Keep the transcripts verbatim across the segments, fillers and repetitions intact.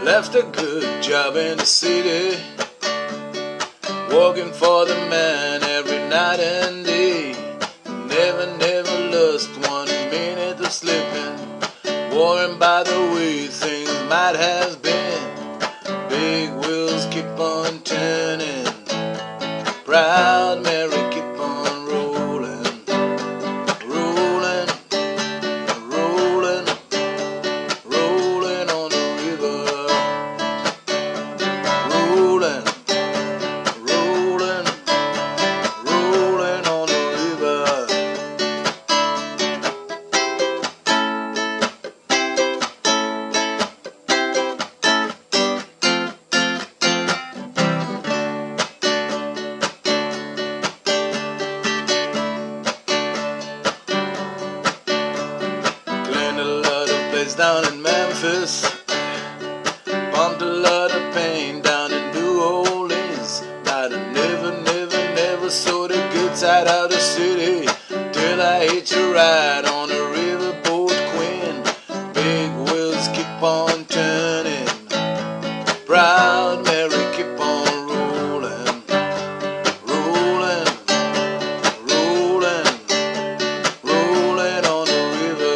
Left a good job in the city, working for the man every night and day. Never, never lost one minute of sleeping, worrying by the way things might have been. Big wheels keep on turning, proud Mary keep on rolling, rolling, rolling, rolling on the river, rolling, rolling, rolling on the river. Down in Memphis, pumped a lot of pain down in New Orleans. But I never, never, never saw the good side of the city till I hitched a ride on a riverboat queen. Big wheels keep on turning, proud Mary keep on rolling, rolling, rolling, rolling on the river.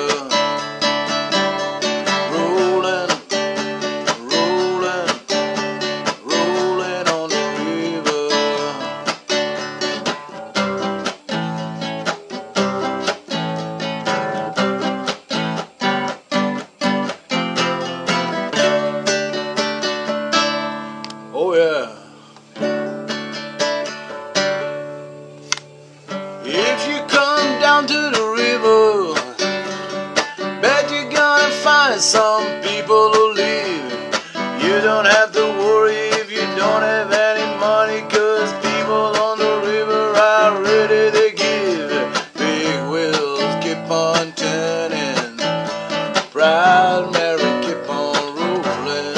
Oh yeah. If you come down to the river, bet you're gonna find some people who live. You don't have to worry if you don't have any money, 'cause people on the river are ready to give. Big wheels keep on turning, proud Mary keep on rolling.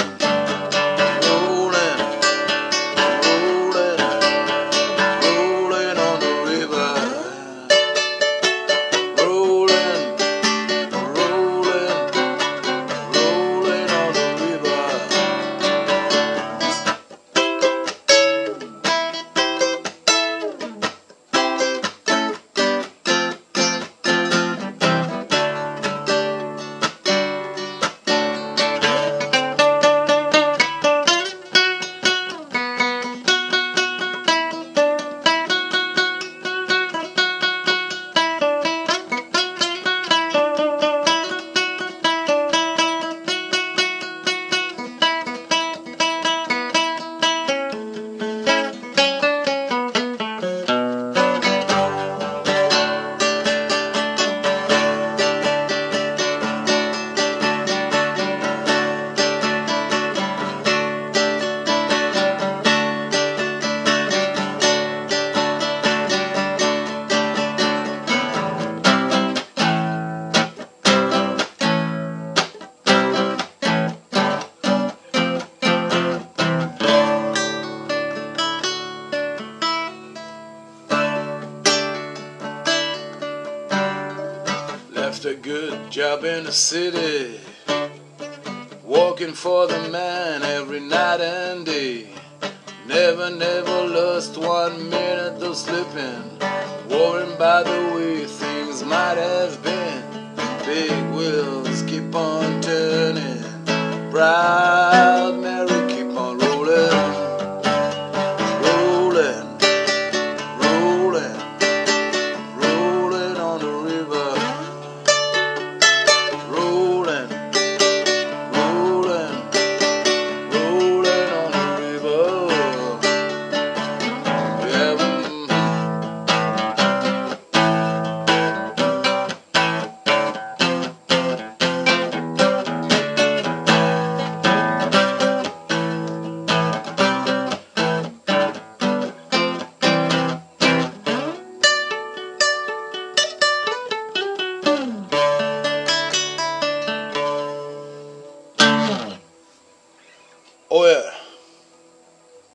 Left a good job in the city, working for the man every night and day. Never, never lost one minute of sleeping, worrying by the way things might have been. Big wheels keep on turning, proud Mary keep on rolling, rolling, rolling, rolling on the river. Rolling, rolling, rolling on the river. Yeah. Oh yeah.